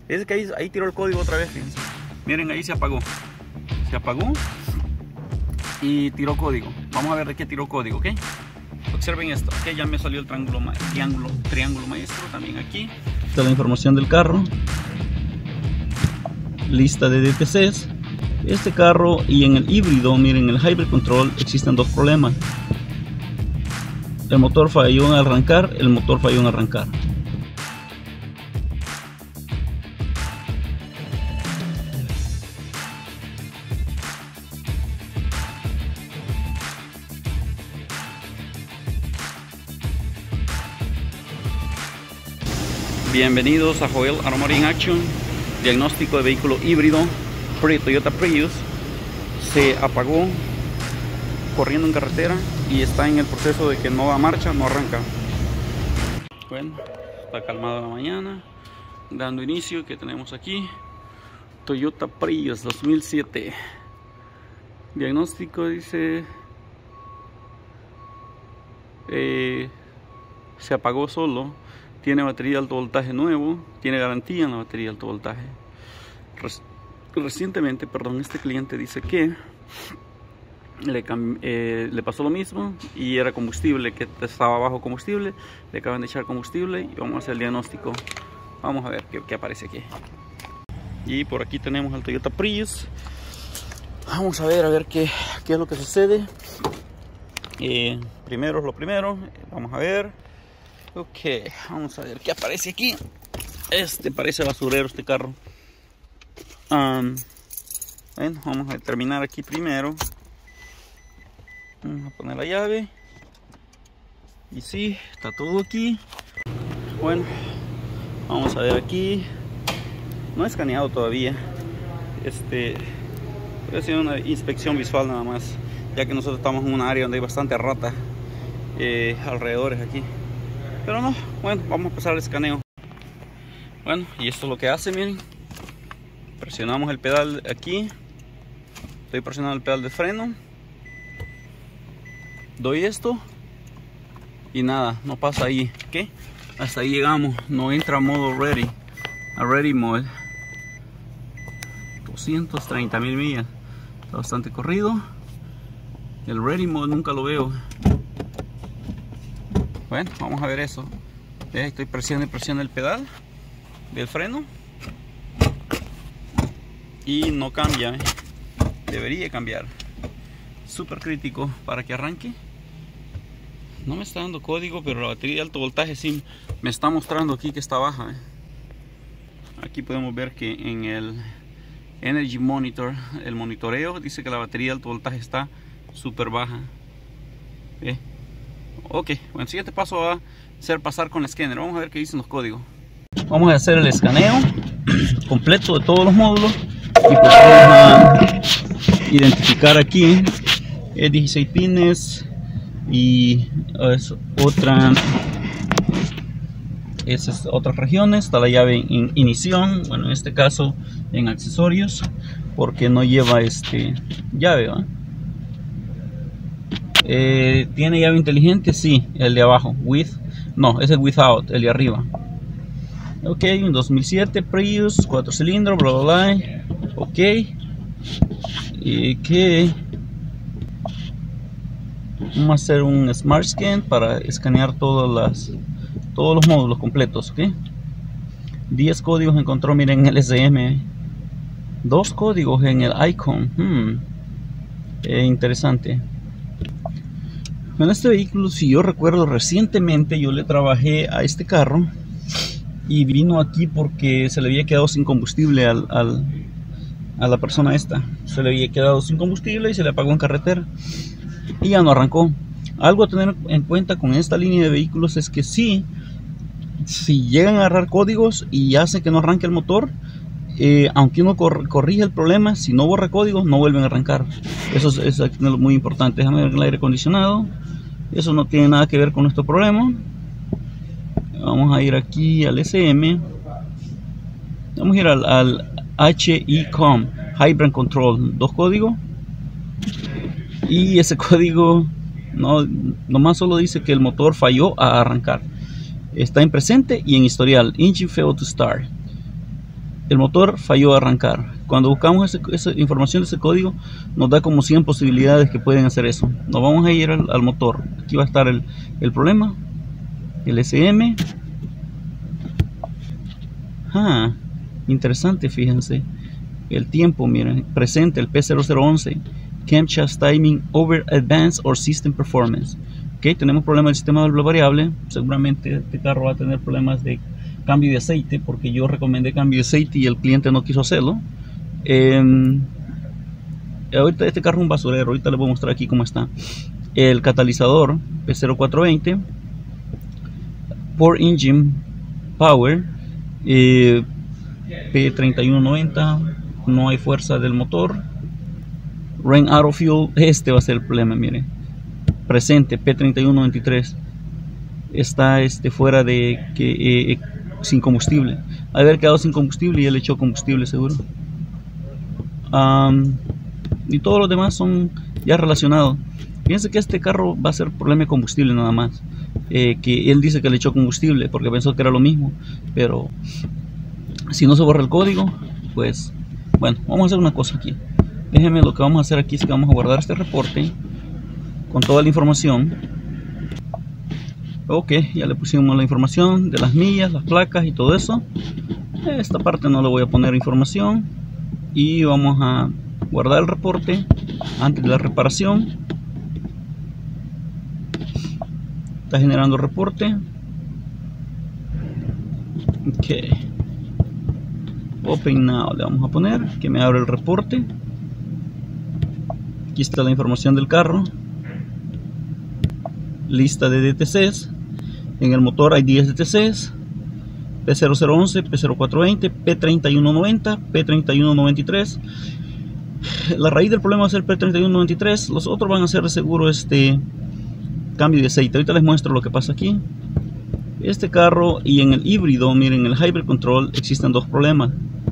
Es que ahí tiró el código otra vez, fíjense. Miren, ahí se apagó. Se apagó y tiró código. Vamos a ver de qué tiró código, ¿ok? Observen esto, ok, ya me salió el triángulo maestro también aquí. Esta es la información del carro. Lista de DTCs. Este carro y en el híbrido, miren, el Hybrid Control existen dos problemas. El motor falló en arrancar, Bienvenidos a Joel Automotive in Action. Diagnóstico de vehículo híbrido Toyota Prius. Se apagó corriendo en carretera y está en el proceso de que no da marcha, no arranca. Bueno, está calmado la mañana, dando inicio. Que tenemos aquí Toyota Prius 2007. Diagnóstico dice se apagó solo. Tiene batería de alto voltaje nuevo, tiene garantía en la batería de alto voltaje. Recientemente, este cliente dice que le pasó lo mismo y era combustible, que estaba bajo combustible. Le acaban de echar combustible y vamos a hacer el diagnóstico. Vamos a ver qué aparece aquí. Y por aquí tenemos al Toyota Prius. Vamos a ver qué es lo que sucede. Primero es lo primero. Vamos a ver. Ok, vamos a ver qué aparece aquí. Parece basurero este carro. Bueno, vamos a terminar aquí primero. Vamos a poner la llave. Y sí, está todo aquí. Bueno, vamos a ver aquí. No he escaneado todavía. Voy a hacer una inspección visual nada más, ya que nosotros estamos en un área donde hay bastante rata alrededores aquí. Pero no, bueno, vamos a pasar al escaneo. Bueno, y esto es lo que hace, miren. Presionamos el pedal aquí. Estoy presionando el pedal de freno. Doy esto. Y nada, no pasa ahí. ¿Qué? Hasta ahí llegamos. No entra a modo ready. A ready mode. 230,000 millas. Está bastante corrido. El ready mode nunca lo veo. Bueno, vamos a ver eso. Estoy presionando el pedal del freno y no cambia. Debería cambiar. Súper crítico para que arranque. No me está dando código, pero la batería de alto voltaje sí me está mostrando aquí que está baja. Aquí podemos ver que en el Energy Monitor, el monitoreo, dice que la batería de alto voltaje está súper baja. Ok, bueno, el siguiente paso va a ser pasar con el escáner. Vamos a ver qué dicen los códigos. Vamos a hacer el escaneo completo de todos los módulos y pues vamos a identificar aquí 16 pines y esas otras regiones. Está la llave en ignición, bueno, en este caso en accesorios, porque no lleva llave, ¿va? ¿Tiene llave inteligente? Sí, el de abajo. No, es el without, el de arriba. Ok, un 2007 Prius, 4 cilindros, bla bla bla. Ok. Vamos a hacer un Smart Scan para escanear todos los módulos completos. Ok. 10 códigos encontró, miren, en el SM. 2 códigos en el Icon. Interesante. En este vehículo, si yo recuerdo, recientemente yo le trabajé a este carro y vino aquí porque se le había quedado sin combustible a la persona esta. Se le había quedado sin combustible y se le apagó en carretera y ya no arrancó. Algo a tener en cuenta con esta línea de vehículos es que si llegan a agarrar códigos y hace que no arranque el motor, aunque uno corrige el problema, si no borra códigos no vuelven a arrancar. Eso es muy importante. Déjame ver el aire acondicionado. Eso no tiene nada que ver con nuestro problema. Vamos a ir aquí al SM. Vamos a ir al HECOM, Hybrid Control, 2 códigos. Y ese código nomás solo dice que el motor falló a arrancar. Está en presente y en historial. Engine failed to start. el motor falló a arrancar. Cuando buscamos esa información de ese código, nos da como 100 posibilidades que pueden hacer eso. Nos vamos a ir al motor. Aquí va a estar el problema, el SM. Interesante, fíjense. El tiempo, miren, presente, el P0011. Camshaft Timing Over Advanced or System Performance. Ok, tenemos problemas del sistema de variable. Seguramente este carro va a tener problemas de cambio de aceite, porque yo recomendé cambio de aceite y el cliente no quiso hacerlo. Ahorita este carro es un basurero. Ahorita les voy a mostrar aquí cómo está. El catalizador P0420, Port Engine Power, P3190, no hay fuerza del motor. Rain Auto Fuel, este va a ser el problema, miren. Presente, P3193, está fuera de que sin combustible. Ha de haber quedado sin combustible y él echó combustible seguro. Y todos los demás son ya relacionados. Fíjense que este carro va a ser problema de combustible nada más. Que él dice que le echó combustible porque pensó que era lo mismo, pero si no se borra el código, pues bueno, vamos a hacer una cosa aquí. Déjenme, lo que vamos a hacer aquí es que vamos a guardar este reporte con toda la información. Ok, ya le pusimos la información de las millas, las placas y todo eso. Esta parte no le voy a poner información. Y vamos a guardar el reporte antes de la reparación. Está generando el reporte. Ok. Open now le vamos a poner, que me abra el reporte. Aquí está la información del carro. Lista de DTCs. En el motor hay 10 DTCs. P0011, P0420, P3190, P3193. La raíz del problema va a ser P3193. Los otros van a ser de seguro cambio de aceite. Ahorita les muestro lo que pasa aquí. Este carro y en el híbrido, miren, en el Hybrid Control existen dos problemas.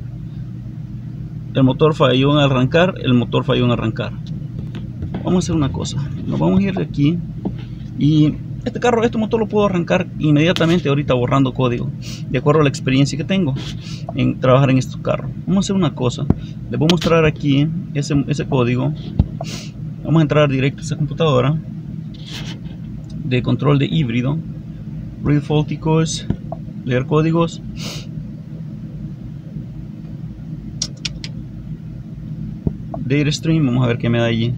El motor falló en arrancar, el motor falló en arrancar. Vamos a hacer una cosa. Nos vamos a ir de aquí. Y este motor lo puedo arrancar inmediatamente ahorita borrando código, de acuerdo a la experiencia que tengo en trabajar en estos carros. Vamos a hacer una cosa. Les voy a mostrar aquí ese código. Vamos a entrar directo a esa computadora de control de híbrido. Read faulty codes, leer códigos. Data stream, vamos a ver qué me da allí.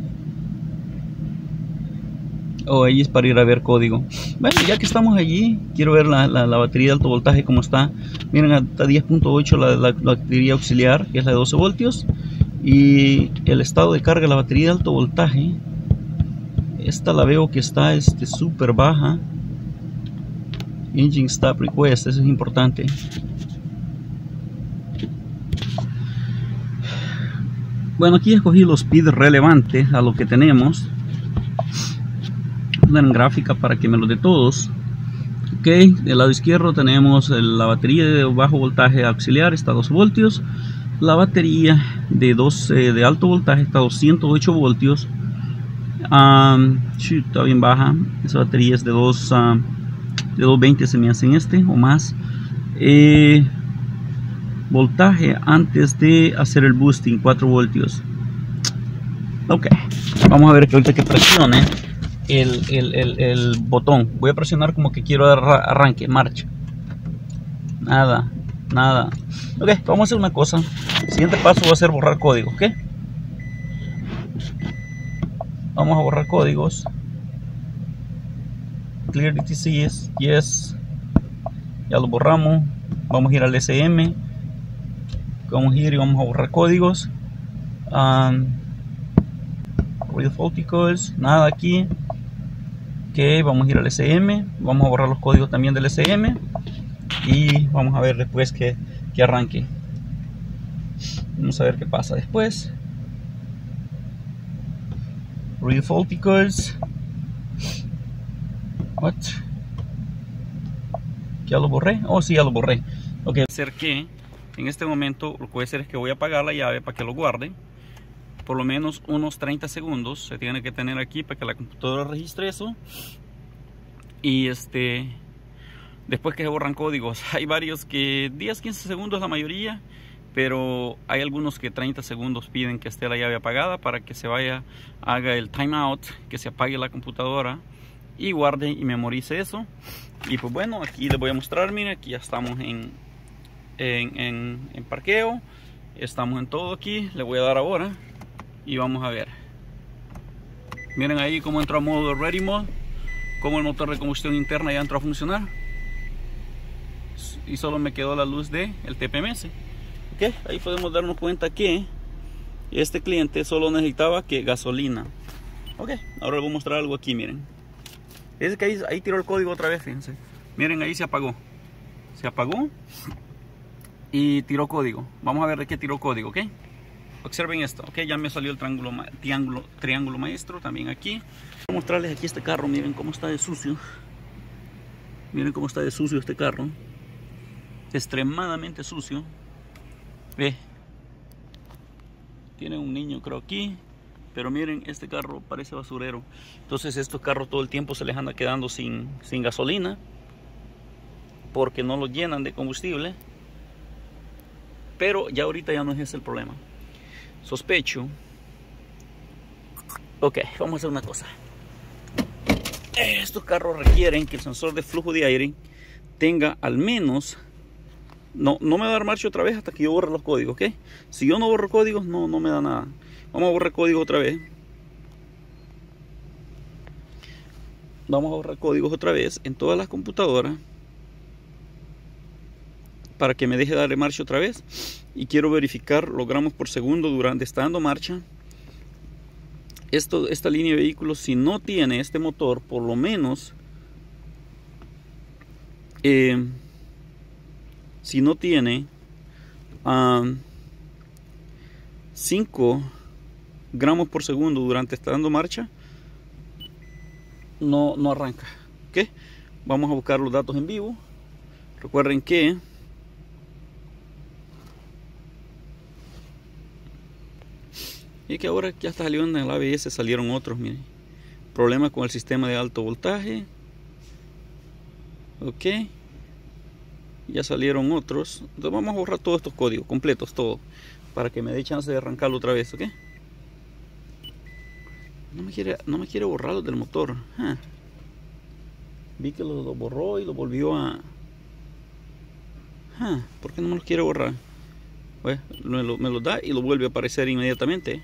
Ahí es para ir a ver código. Bueno, ya que estamos allí, quiero ver la batería de alto voltaje cómo está. Miren, hasta 10.8 la batería auxiliar, que es la de 12 voltios. Y el estado de carga de la batería de alto voltaje, esta la veo que está súper baja. Engine Stop Request, eso es importante. Bueno, aquí escogí los speed relevantes a lo que tenemos. En gráfica para que me los dé todos. Ok, del lado izquierdo tenemos la batería de bajo voltaje auxiliar, está a 2 voltios. La batería de alto voltaje está a 208 voltios. Está bien baja. Esa batería es de 220, se me hacen o más. Voltaje antes de hacer el boosting, 4 voltios. Ok, vamos a ver que ahorita que presione el botón, voy a presionar como que quiero dar arranque, marcha. Nada. Ok, vamos a hacer una cosa. El siguiente paso va a ser borrar código. Ok, vamos a borrar códigos. Clear DTCs, yes, ya lo borramos. Vamos a ir al SM. Vamos a ir y vamos a borrar códigos. Read faulty codes, nada aquí. Ok, vamos a ir al SM, vamos a borrar los códigos también del SM y vamos a ver después que arranque. Vamos a ver qué pasa después. Read faulty codes. What? ¿Ya lo borré? Oh, sí, ya lo borré. Ok, hacer que en este momento lo que voy a hacer es que voy a apagar la llave para que lo guarde. Por lo menos unos 30 segundos se tiene que tener aquí para que la computadora registre eso. Y después que se borran códigos. Hay varios que 10-15 segundos la mayoría, pero hay algunos que 30 segundos piden que esté la llave apagada para que se vaya, haga el timeout, que se apague la computadora y guarde y memorice eso. Y pues bueno, aquí les voy a mostrar. Miren, aquí ya estamos en parqueo, estamos en todo aquí. Le voy a dar ahora y vamos a ver. Miren ahí cómo entró a modo ready mode, cómo el motor de combustión interna ya entró a funcionar y solo me quedó la luz de el TPMS. Ok, ahí podemos darnos cuenta que este cliente solo necesitaba que gasolina. Ok, ahora les voy a mostrar algo aquí. Miren, es que ahí tiró el código otra vez, fíjense. Miren, ahí se apagó y tiró código. Vamos a ver de qué tiró código. Ok, observen esto. Ok, ya me salió el triángulo maestro también aquí. Voy a mostrarles aquí este carro. Miren cómo está de sucio. Miren cómo está de sucio este carro, extremadamente sucio. Ve, tiene un niño creo aquí, pero miren, este carro parece basurero. Entonces estos carros todo el tiempo se les anda quedando sin gasolina porque no lo llenan de combustible. Pero ya ahorita ya no es ese el problema. Sospecho. Ok, vamos a hacer una cosa. Estos carros requieren que el sensor de flujo de aire tenga al menos... No me va a dar marcha otra vez hasta que yo borre los códigos, ¿ok? Si yo no borro códigos, no me da nada. Vamos a borrar códigos otra vez. Vamos a borrar códigos otra vez en todas las computadoras para que me deje darle marcha otra vez. Y quiero verificar los gramos por segundo durante está dando marcha. Esta línea de vehículos, si no tiene este motor, por lo menos... si no tiene 5 gramos por segundo durante está dando marcha, no arranca. ¿Ok? Vamos a buscar los datos en vivo. Recuerden que ahora ya está saliendo en el ABS, salieron otros. Miren, problema con el sistema de alto voltaje. Ok, ya salieron otros. Entonces vamos a borrar todos estos códigos completos, todo, para que me dé chance de arrancarlo otra vez. ¿Ok? No me quiere borrar los del motor. Vi que lo borró y lo volvió a... ¿por qué no me los quiere borrar? Bueno, me los da y lo vuelve a aparecer inmediatamente.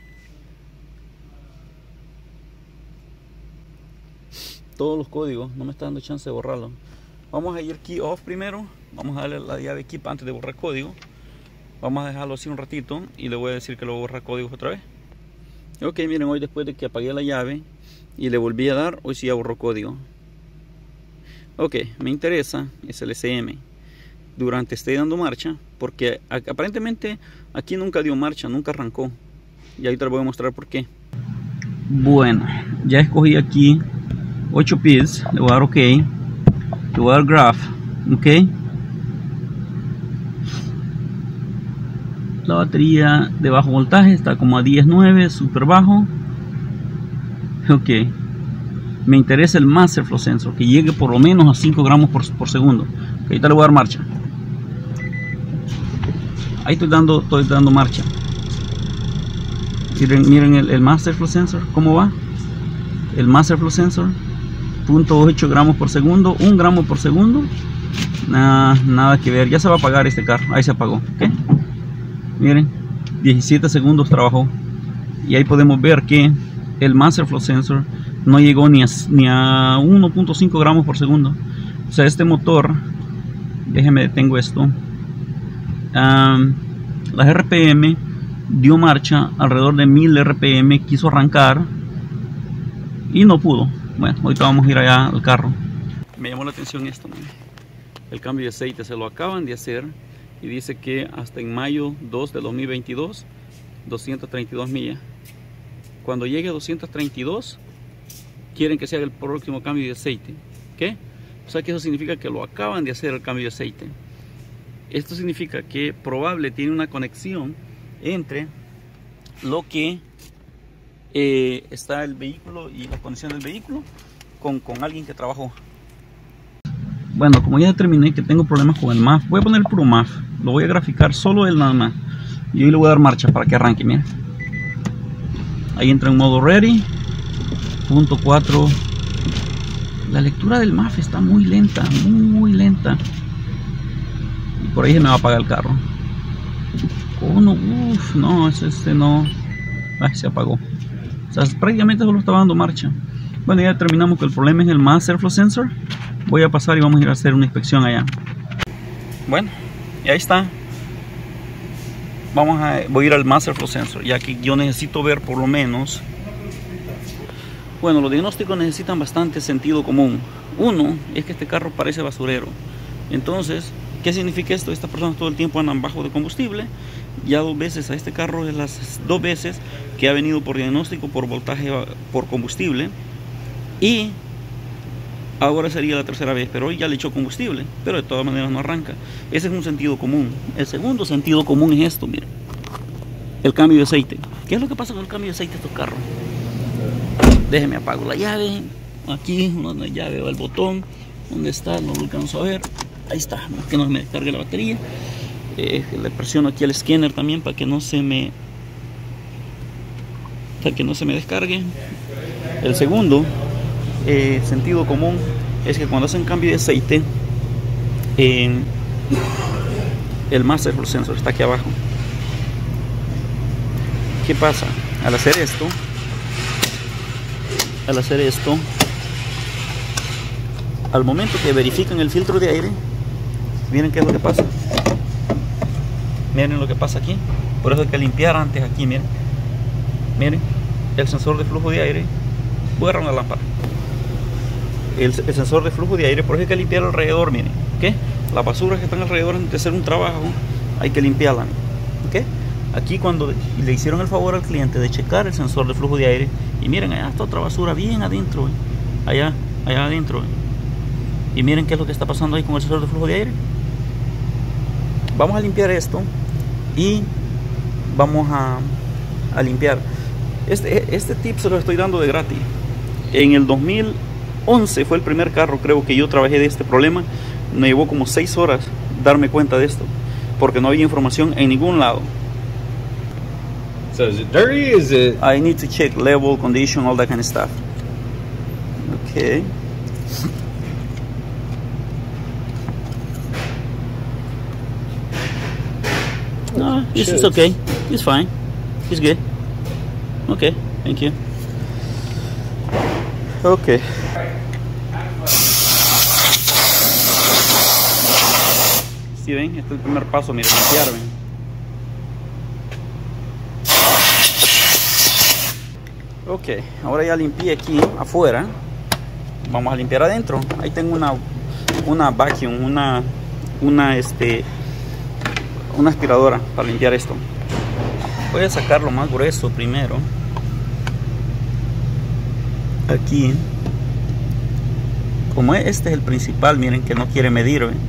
Todos los códigos, no me está dando chance de borrarlo. Vamos a ir key off primero. Vamos a darle la llave keep antes de borrar código. Vamos a dejarlo así un ratito y le voy a decir que lo borra códigos otra vez. Ok, miren, hoy después de que apagué la llave y le volví a dar, hoy sí ya borró código. Ok, me interesa es el SM durante esté dando marcha, porque aparentemente aquí nunca dio marcha, nunca arrancó. Y ahorita les voy a mostrar por qué. Bueno, ya escogí aquí 8 pins, le voy a dar ok, le voy a dar graph, ok. La batería de bajo voltaje está como a 10.9, súper bajo. Ok, me interesa el master flow sensor, que llegue por lo menos a 5 gramos por segundo. Okay, ahorita le voy a dar marcha. Ahí estoy dando marcha. Miren el master flow sensor, cómo va. El master flow sensor, 0.8 gramos por segundo, 1 gramo por segundo. Nada que ver, ya se va a apagar este carro. Ahí se apagó. ¿Okay? Miren, 17 segundos trabajó. Y ahí podemos ver que el master flow sensor no llegó ni a 1.5 gramos por segundo. O sea, este motor, déjenme detengo esto. La RPM dio marcha alrededor de 1000 RPM, quiso arrancar y no pudo. Bueno, ahorita vamos a ir allá al carro. Me llamó la atención esto, man. El cambio de aceite se lo acaban de hacer y dice que hasta en mayo 2 de 2022 232 millas. Cuando llegue a 232 quieren que se haga el próximo cambio de aceite. ¿Qué? O sea que eso significa que lo acaban de hacer el cambio de aceite. Esto significa que probable tiene una conexión entre lo que está el vehículo y la condición del vehículo con alguien que trabajó. Bueno, como ya determiné que tengo problemas con el MAF, voy a poner el puro MAF. Lo voy a graficar solo él nada más. Y hoy le voy a dar marcha para que arranque, miren. Ahí entra en modo ready. Punto 4. La lectura del MAF está muy lenta, muy lenta. Y por ahí se me va a apagar el carro. Oh no, uff, no, este no. Ay, se apagó. O sea, prácticamente solo estaba dando marcha. Bueno, ya determinamos que el problema es el Mass Airflow Sensor. Voy a pasar y vamos a ir a hacer una inspección allá. Bueno, y ahí está. Voy a ir al Mass Airflow Sensor, ya que yo necesito ver por lo menos. Bueno, los diagnósticos necesitan bastante sentido común. Uno, es que este carro parece basurero. Entonces, ¿qué significa esto? Estas personas todo el tiempo andan bajo de combustible. Ya 2 veces a este carro, es las 2 veces que ha venido por diagnóstico por voltaje por combustible. Y ahora sería la 3ª vez, pero hoy ya le echó combustible, pero de todas maneras no arranca. Ese es un sentido común. El segundo sentido común es esto, miren. El cambio de aceite. ¿Qué es lo que pasa con el cambio de aceite de estos carros? Déjeme apago la llave. Aquí, donde la llave va el botón. ¿Dónde está? No lo alcanzo a ver. Ahí está, que no me descargue la batería. Le presiono aquí al escáner también para que no se me descargue. El segundo sentido común es que cuando hacen cambio de aceite, el Mass Airflow Sensor está aquí abajo. ¿Qué pasa? Al hacer esto, al momento que verifican el filtro de aire, miren qué es lo que pasa. Miren lo que pasa aquí. Por eso hay que limpiar antes aquí, miren. Miren, el sensor de flujo de aire. Voy a agarrar una lámpara. El sensor de flujo de aire, por eso hay que limpiar alrededor, miren. ¿Qué? Las basuras que están alrededor, antes de hacer un trabajo, hay que limpiarlas. ¿Ok? Aquí cuando le hicieron el favor al cliente de checar el sensor de flujo de aire, y miren, allá está otra basura bien adentro, allá adentro. Y miren qué es lo que está pasando ahí con el sensor de flujo de aire. Vamos a limpiar esto y vamos a limpiar. Este tip se lo estoy dando de gratis. En el 2011 fue el primer carro, creo, que yo trabajé de este problema. Me llevó como 6 horas darme cuenta de esto, porque no había información en ningún lado. So is it dirty? Is it? I need to check level, condition, all that kind of stuff. Okay. No, this is okay. It's fine. It's good. Okay, thank you. Okay. Si ven, este es el primer paso, miren, limpiar, ven. Ok, ahora ya limpié aquí afuera. Vamos a limpiar adentro. Ahí tengo una vacuum, una aspiradora para limpiar esto. Voy a sacar lo más grueso primero. Aquí, como este es el principal, miren que no quiere medir, ¿ven?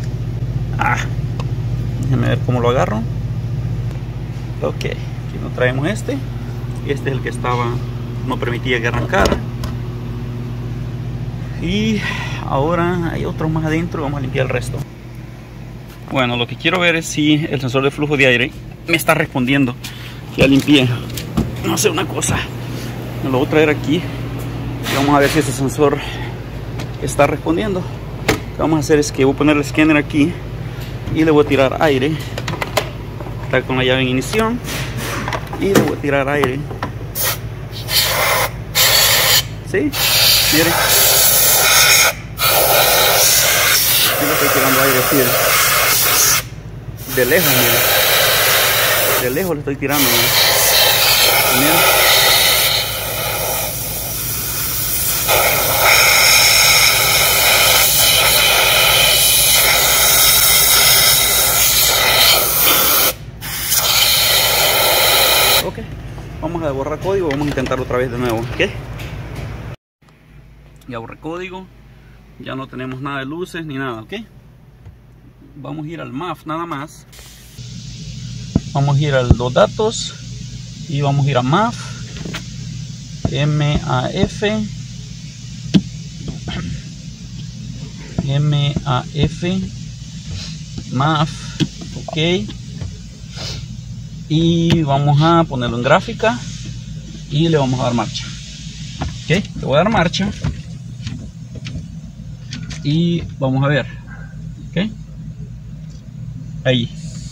Déjenme ver cómo lo agarro. Ok, aquí nos traemos este. Y este es el que no permitía que arrancara. Y ahora hay otros más adentro. Vamos a limpiar el resto. Bueno, lo que quiero ver es si el sensor de flujo de aire me está respondiendo. Ya limpié. No sé una cosa. Me lo voy a traer aquí. Y vamos a ver si ese sensor está respondiendo. Lo que vamos a hacer es que voy a poner el escáner aquí y le voy a tirar aire. Está con la llave en ignición. Y le voy a tirar aire. ¿Sí? Miren. Yo le estoy tirando aire así. De lejos, miren. De lejos le estoy tirando, miren. Ok, vamos a borrar código, vamos a intentarlo otra vez de nuevo, ¿ok? Ya borré código, ya no tenemos nada de luces ni nada, ¿ok? Vamos a ir al MAF nada más. Vamos a ir a los datos y vamos a ir a MAF, MAF, MAF, ok, y vamos a ponerlo en gráfica y le vamos a dar marcha. Ok, le voy a dar marcha y vamos a ver. Ok, ahí,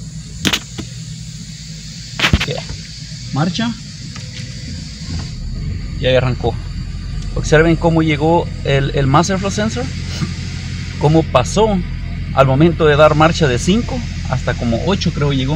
okay. Marcha y ahí arrancó. Observen cómo llegó el Master Flow Sensor, cómo pasó al momento de dar marcha de 5 hasta como 8 creo llegó.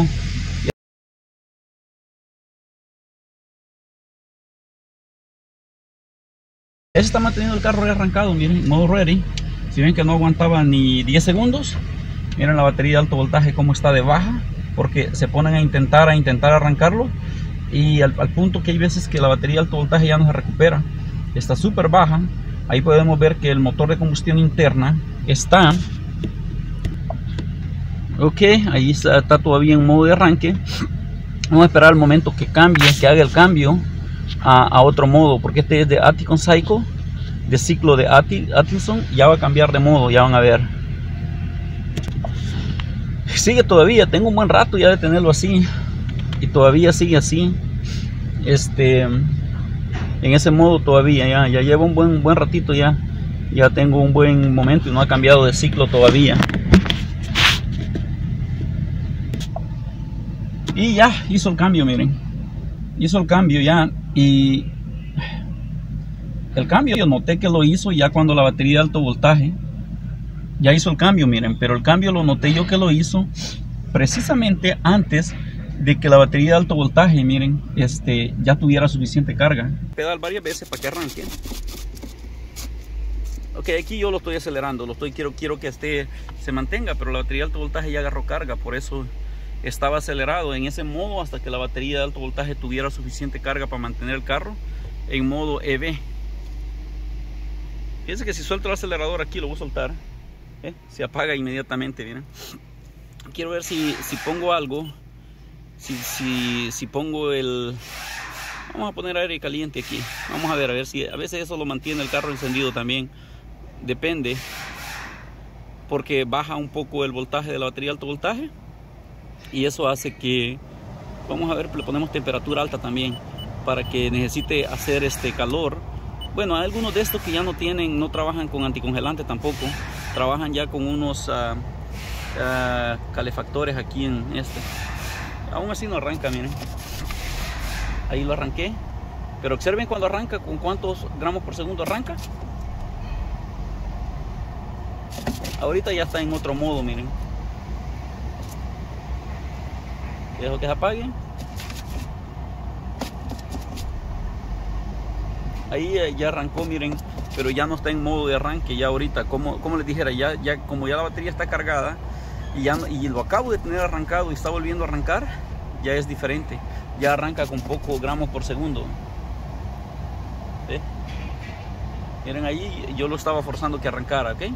Ese está manteniendo el carro arrancado, miren, modo ready. Si ven que no aguantaba ni 10 segundos, miren la batería de alto voltaje cómo está de baja, porque se ponen a intentar arrancarlo y al punto que hay veces que la batería de alto voltaje ya no se recupera, está súper baja. Ahí podemos ver que el motor de combustión interna está ok, ahí está todavía en modo de arranque. Vamos a esperar el momento que cambie, que haga el cambio a otro modo, porque este es de Atkinson Cycle, de ciclo de Atkinson. Ya va a cambiar de modo, ya van a ver. Sigue todavía, tengo un buen rato ya de tenerlo así y todavía sigue así, en ese modo todavía. Ya llevo un buen ratito, ya tengo un buen momento y no ha cambiado de ciclo todavía. Y ya hizo el cambio, miren, hizo el cambio ya. Y el cambio yo noté que lo hizo ya cuando la batería de alto voltaje ya hizo el cambio, miren, pero el cambio lo noté yo que lo hizo precisamente antes de que la batería de alto voltaje, miren, ya tuviera suficiente carga. Pedal varias veces para que arranque. Ok, aquí yo lo estoy acelerando, quiero que se mantenga, pero la batería de alto voltaje ya agarró carga, por eso estaba acelerado en ese modo hasta que la batería de alto voltaje tuviera suficiente carga para mantener el carro en modo EV. Fíjense que si suelto el acelerador aquí, lo voy a soltar, se apaga inmediatamente. Miren, quiero ver si pongo algo, si pongo vamos a poner aire caliente aquí, vamos a ver si a veces eso lo mantiene el carro encendido también, depende, porque baja un poco el voltaje de la batería de alto voltaje. Y eso hace que, vamos a ver, le ponemos temperatura alta también para que necesite hacer calor. Bueno, hay algunos de estos que ya no trabajan con anticongelante tampoco, trabajan ya con unos calefactores aquí en aún así no arranca, miren, ahí lo arranqué, pero observen cuando arranca con cuántos gramos por segundo arranca. Ahorita ya está en otro modo, miren. Dejo que se apague. Ahí ya arrancó, miren, pero ya no está en modo de arranque ya ahorita, como les dijera, como ya la batería está cargada y lo acabo de tener arrancado y está volviendo a arrancar, ya es diferente, ya arranca con pocos gramos por segundo. ¿Ve? Miren, ahí yo lo estaba forzando que arrancara, ¿ok?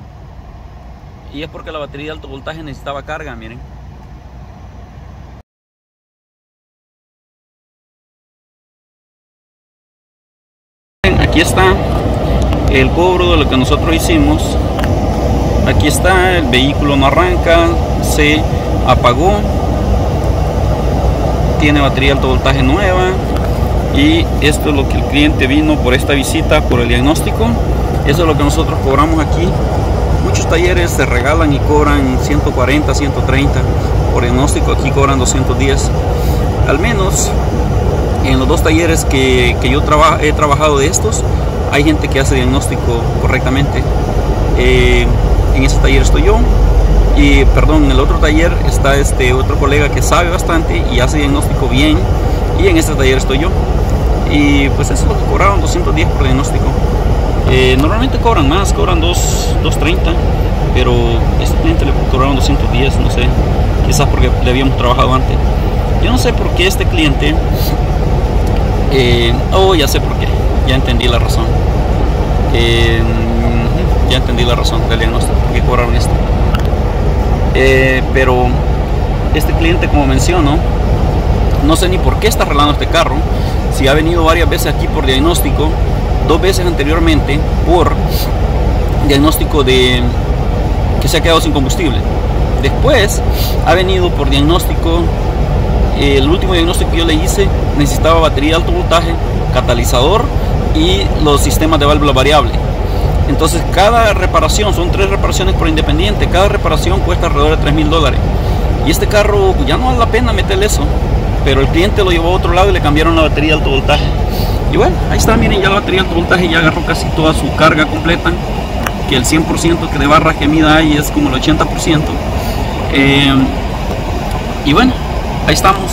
Y es porque la batería de alto voltaje necesitaba carga, miren. Aquí está el cobro de lo que nosotros hicimos. Aquí está, el vehículo no arranca, se apagó, tiene batería de alto voltaje nueva, y esto es lo que el cliente vino por esta visita, por el diagnóstico. Eso es lo que nosotros cobramos aquí. Muchos talleres se regalan y cobran 140, 130 por diagnóstico, aquí cobran 210. Al menos en los dos talleres que yo he trabajado de estos, hay gente que hace diagnóstico correctamente. En ese taller estoy yo, y perdón, en el otro taller está otro colega que sabe bastante y hace diagnóstico bien, y en este taller estoy yo. Y pues eso es lo que cobraron, 210 por diagnóstico. Normalmente cobran más, cobran 230, pero este cliente le cobraron 210, no sé, quizás porque le habíamos trabajado antes. Yo no sé por qué este cliente, ya sé por qué, ya entendí la razón. Ya entendí la razón del diagnóstico, por qué cobraron esto. Pero este cliente, como menciono, no sé ni por qué está arreglando este carro, si ha venido varias veces aquí por diagnóstico, 2 veces anteriormente por diagnóstico de que se ha quedado sin combustible. Después ha venido por diagnóstico. El último diagnóstico que yo le hice necesitaba batería de alto voltaje, catalizador y los sistemas de válvula variable. Entonces cada reparación, son 3 reparaciones por independiente, cada reparación cuesta alrededor de $3,000. Y este carro ya no vale la pena meterle eso, pero el cliente lo llevó a otro lado y le cambiaron la batería de alto voltaje. Y bueno, ahí está, miren, ya la batería de alto voltaje ya agarró casi toda su carga completa, que el 100% que de barra que mida ahí es como el 80%. Y bueno, ahí estamos,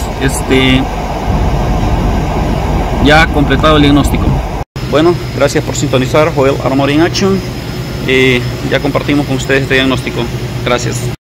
ya completado el diagnóstico. Bueno, gracias por sintonizar Joel Automotive in Action. Ya compartimos con ustedes este diagnóstico. Gracias.